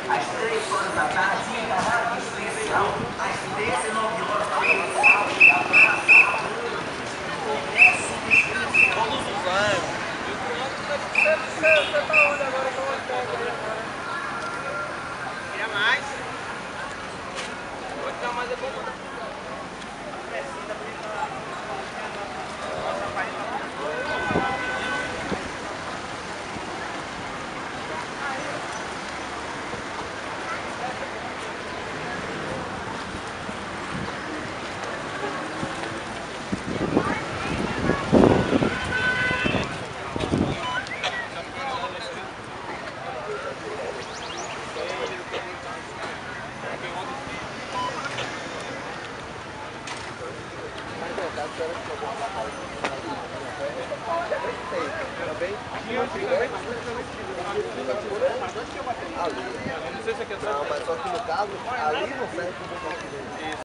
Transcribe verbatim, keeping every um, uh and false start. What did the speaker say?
às três horas da tarde, encarnado especial, às dezenove horas da promoção e abraço. Congresso do Espírito. Todos os anos. Você tá onde agora que eu vou pegar? Queria mais? Pode dar mais, é bom. Precisa brincar. Nossa, pai, Não, mas só que no caso, ali não serve para o